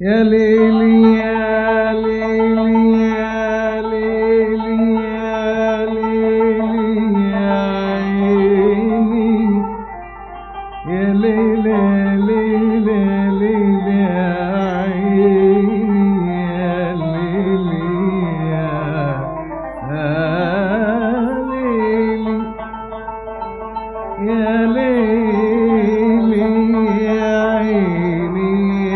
يا ليلي يا ليلي يا ليلي يا ليلي يا عيني يا ليلي ليلي ليلي يا عيني يا ليلي يا ليلي يا عيني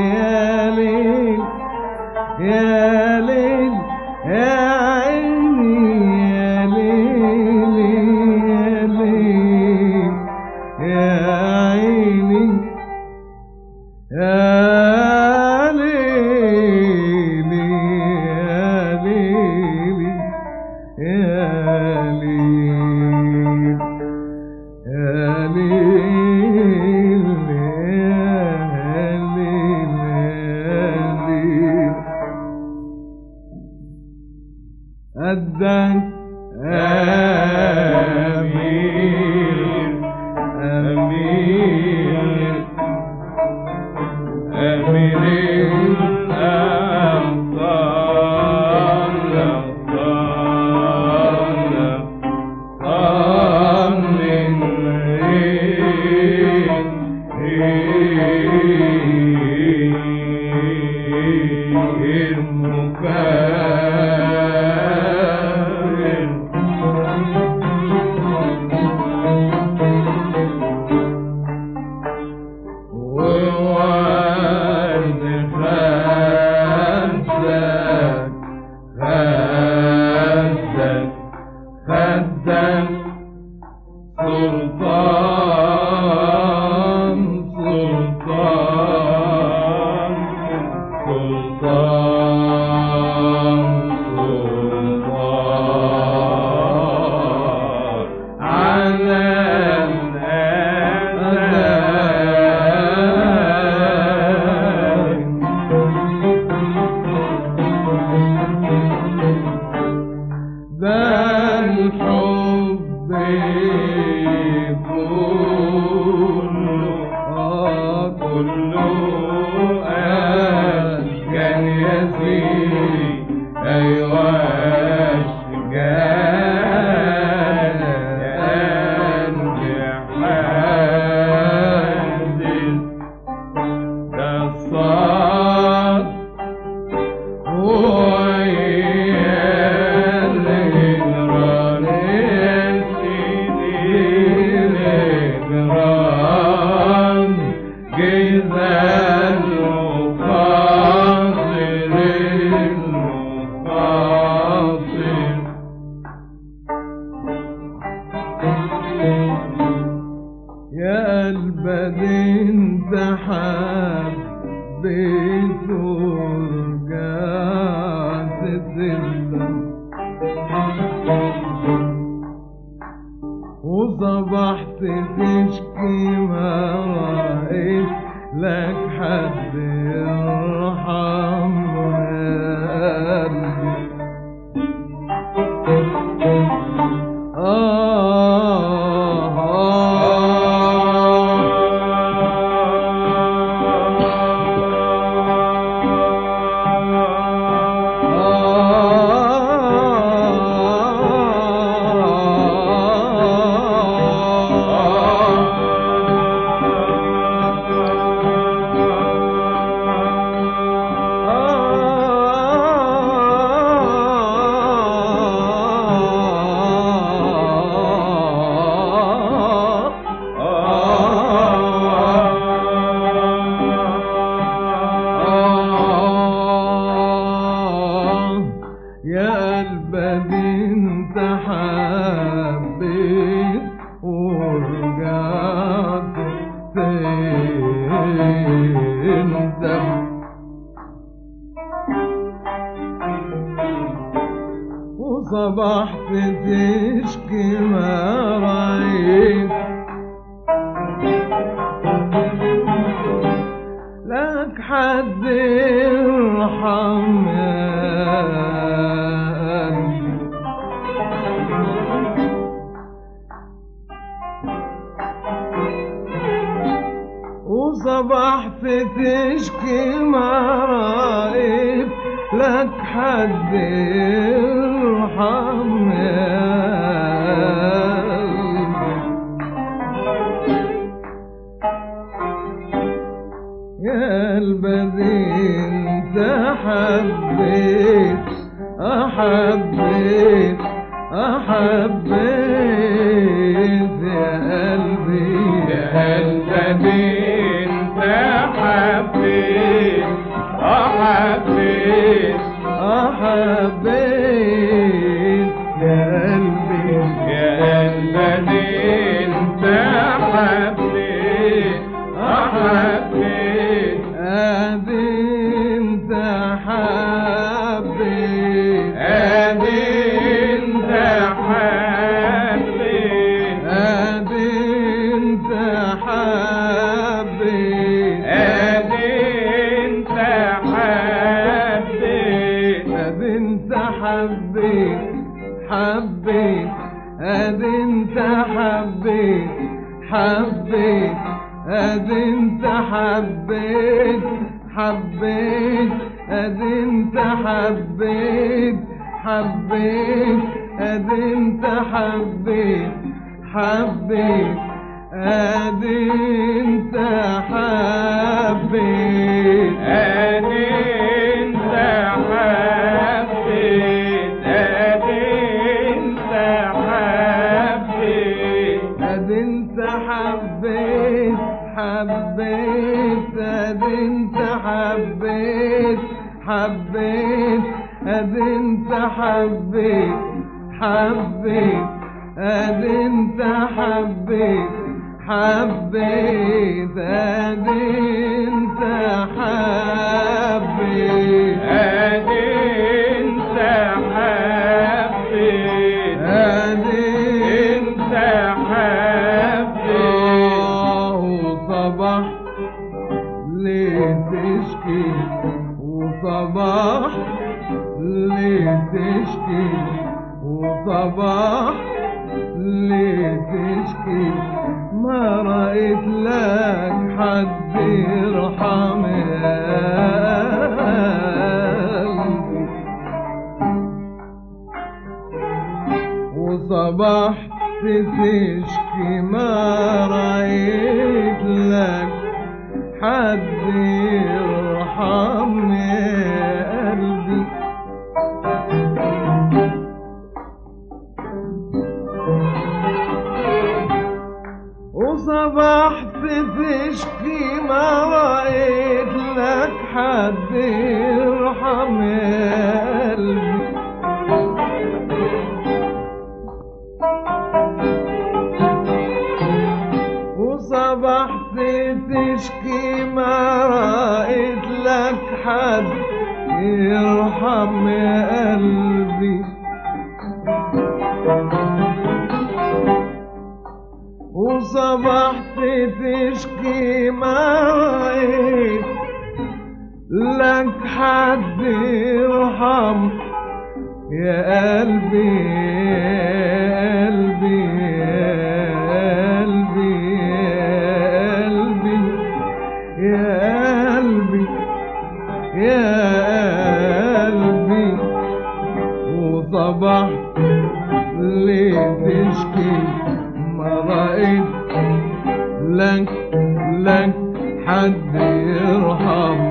يا ليل يا عيني يا ليل يا ليل يا عيني يا ليل يا ليل يا ليل قدك أمير أمير أمير الأبطال أبطال من سلطان سلطان سلطان سلطان على ده الحب كله أشجان يا سيدي أيوة أشجان حازل ده الصاد يا قلبي انت حبيت ورجعت تندم وصبحت تشكي ما رأيت لك حد يرحم قلبي يا قلبي انت حبيت ورجعت تندم وصبحت تشكي ما رأيت لك حد يرحم وصبحت تشكي مرائب لك حد يرحم يا قلبي انت حبيت أحبيت أحبيت يا قلبي يا قلبي انت حبيت أحبيت أحبيت يا قلبي يا قلبي انت حبيت أحبيت أدي انت حبيت أدي انت حبيت أدي انت حبيت أدي انت حبيت أدي انت حبيت حبيت أدي انت حبيت حبيت أدي انت حبيت حبيت أدي انت حبيت حبيت أدي انت حبيت حبيت أدي انت حبيت أدي انت حبيت أدي انت حبيت أدي انت حبيت حبيت أدي انت حبيت حبيت أدي انت حبيت حبيت أدي انت حبيت حبيت أدي انت حبيت أدي انت حبيت أدي انت حبيت وصباح ليه تشكي وصباح ليه تشكي وصباح ليه تشكي ما رأيت لك حد يرحم قلبي وصبحت تشكي ما رأيت لك حد يرحم قلبي وصبحت تشكي ما رأيت لك حد يرحم قلبي وصبحت تشكي ما رأيت لك حد يرحم قلبي وصبحت تشكي ما رأيت لك حد يرحم يا قلبي يا قلبي يا قلبي يا قلبي وصبحت ليه تشكي ما رأيت لك حد يرحم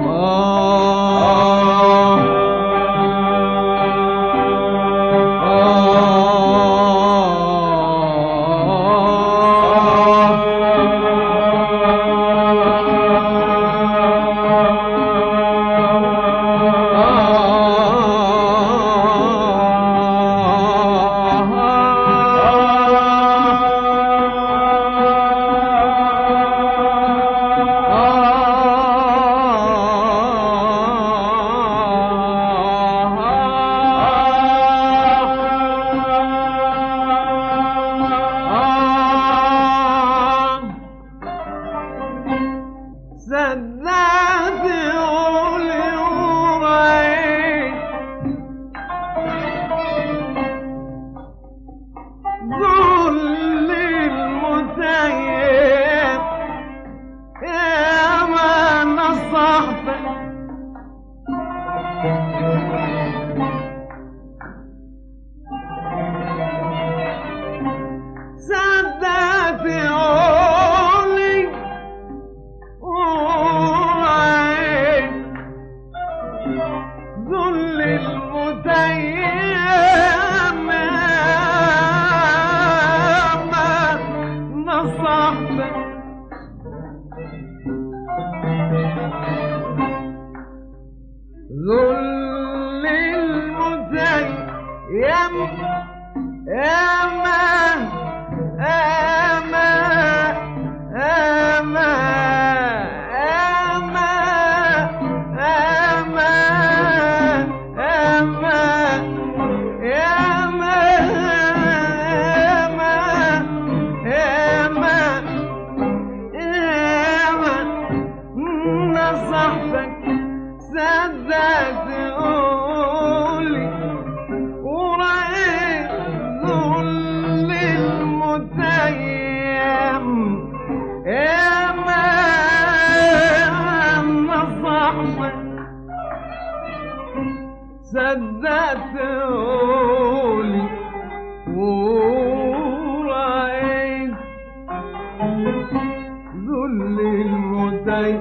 نصحتك صدقت قولي ورأيت ذل المتيم يا ما نصحتك صدقت قولي ورأيت ذل المتيم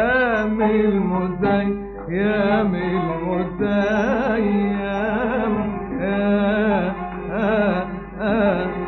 المتيم المتيم